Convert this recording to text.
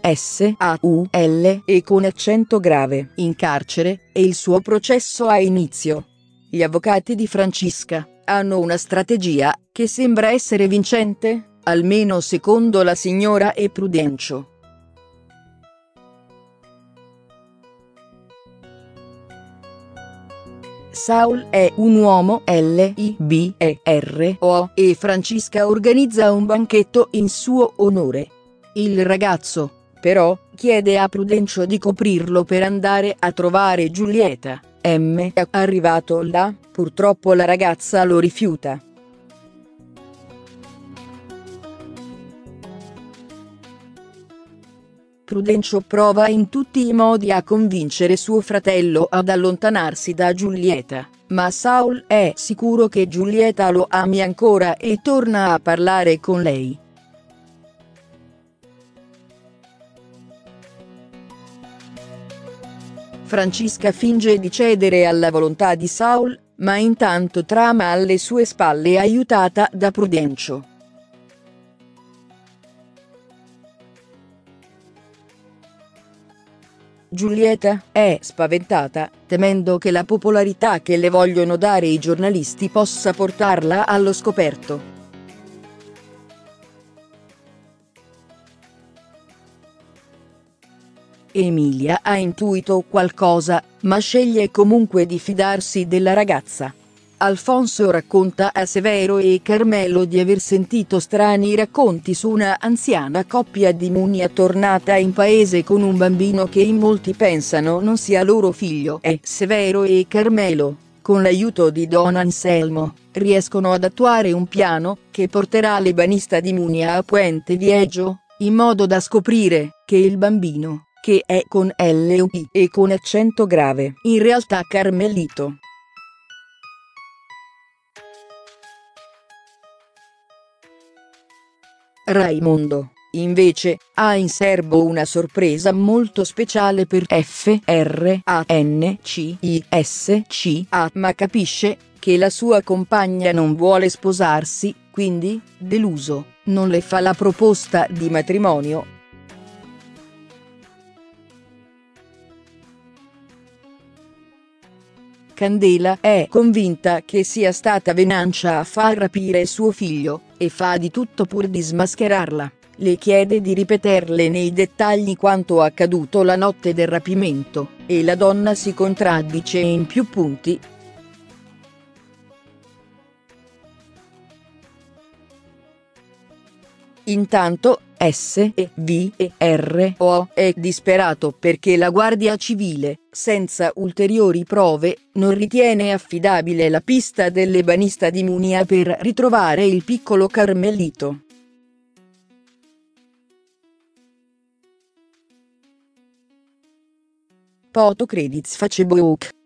Saul e con accento grave in carcere, e il suo processo ha inizio. Gli avvocati di Francisca hanno una strategia che sembra essere vincente, almeno secondo la signora e Prudencio. Saul è un uomo libero e Francisca organizza un banchetto in suo onore. Il ragazzo, però, chiede a Prudencio di coprirlo per andare a trovare Giulietta. Arrivato là, purtroppo la ragazza lo rifiuta. Prudencio prova in tutti i modi a convincere suo fratello ad allontanarsi da Giulietta, ma Saul è sicuro che Giulietta lo ami ancora e torna a parlare con lei. Francisca finge di cedere alla volontà di Saul, ma intanto trama alle sue spalle aiutata da Prudencio. Giulietta è spaventata, temendo che la popolarità che le vogliono dare i giornalisti possa portarla allo scoperto. Emilia ha intuito qualcosa, ma sceglie comunque di fidarsi della ragazza. Alfonso racconta a Severo e Carmelo di aver sentito strani racconti su una anziana coppia di Munia tornata in paese con un bambino che in molti pensano non sia loro figlio. E Severo e Carmelo, con l'aiuto di Don Anselmo, riescono ad attuare un piano che porterà l'ebanista di Munia a Puente Viejo, in modo da scoprire che il bambino, che è con LUI e con accento grave, in realtà Carmelito. Raimondo, invece, ha in serbo una sorpresa molto speciale per Francisca, ma capisce che la sua compagna non vuole sposarsi, quindi, deluso, non le fa la proposta di matrimonio. Candela è convinta che sia stata Venancia a far rapire suo figlio, e fa di tutto pur di smascherarla. Le chiede di ripeterle nei dettagli quanto accaduto la notte del rapimento, e la donna si contraddice in più punti. Intanto, Severo è disperato perché la Guardia Civile, senza ulteriori prove, non ritiene affidabile la pista dell'ebanista di Munia per ritrovare il piccolo Carmelito. Poto Credits Facebook.